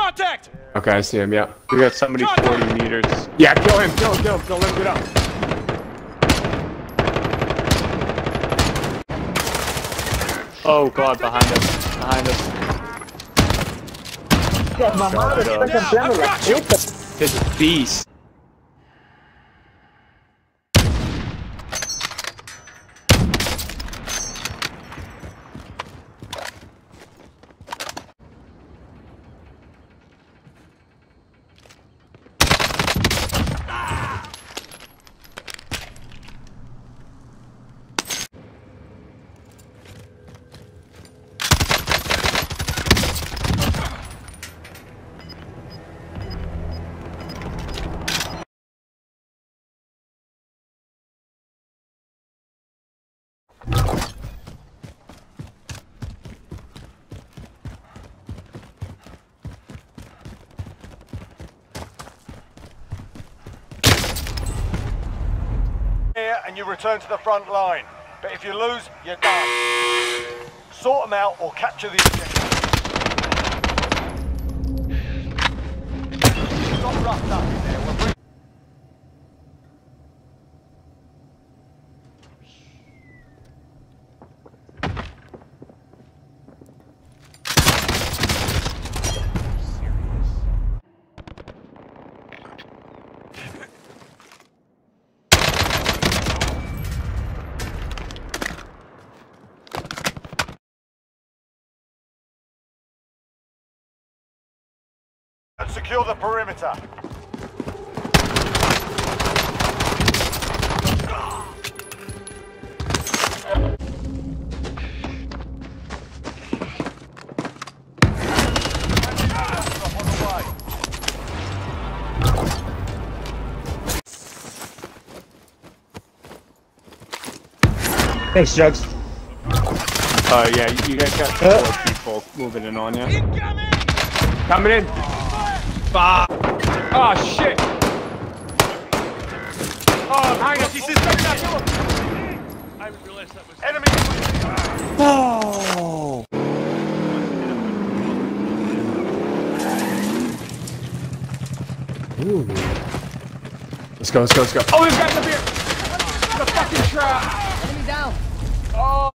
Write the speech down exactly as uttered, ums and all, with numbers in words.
Contact! Okay, I see him, yeah. We got somebody forty meters. Yeah, kill him, kill him, kill him, don't let him get up. Oh god, behind us, behind us. Mamá, está campeando la puta. This is a beast. And you return to the front line. But if you lose, you're done. Sort them out or capture the objective. It's not roughed up in there. We're and secure the perimeter. Thanks, Jugs. Uh, yeah, you guys got four uh. people moving in on you. Coming in! Fuck! Oh, shit! Oh, behind us! I realized that was enemy. Oh! Ooh. Let's go, let's go, let's go. Oh, this guy's up here! The fucking trap! Enemy down! Oh!